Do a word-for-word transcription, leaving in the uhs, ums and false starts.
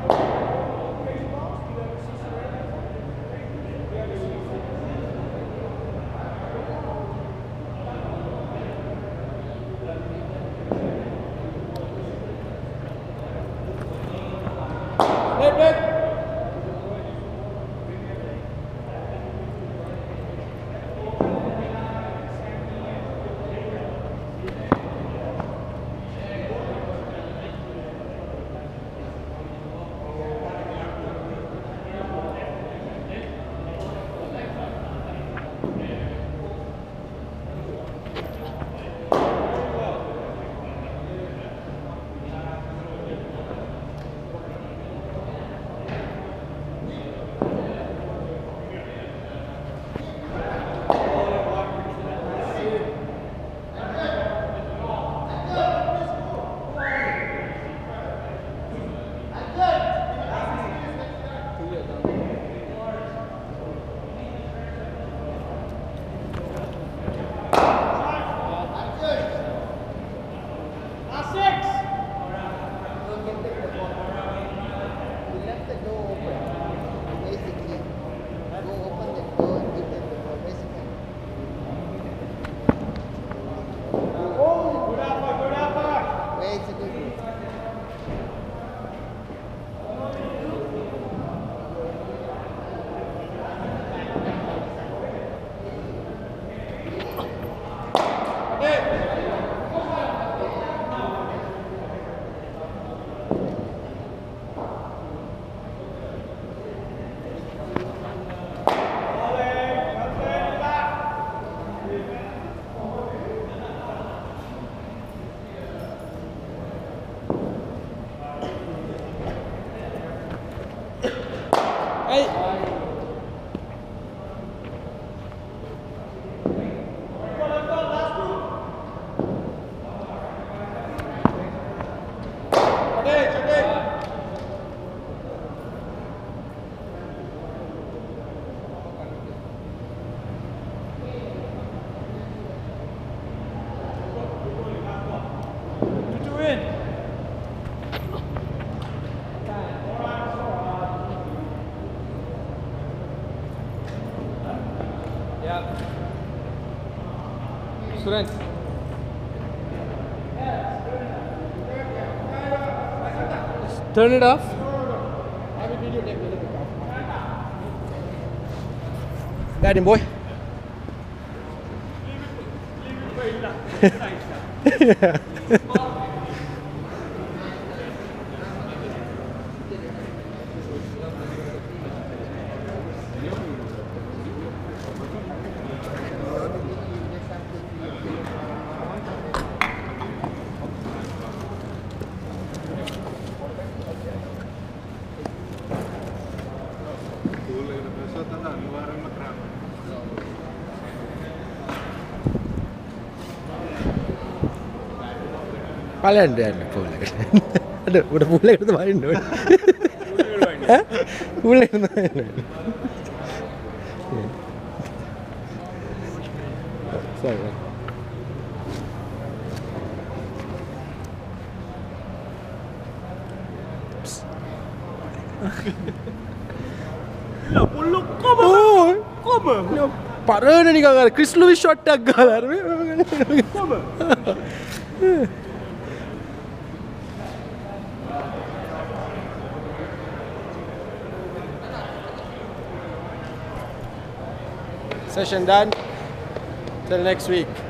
Suren. Turn it off. Got him, boy. Yeah. Palan dia nak pool lagi. Ada, udah pool lagi tu main tu. Hah? Pool lagi tu main. Sorry. La pullo come? Oh, come? Parah ni kau. Chris Lewis shot tag galar. Come? Session done. Till next week.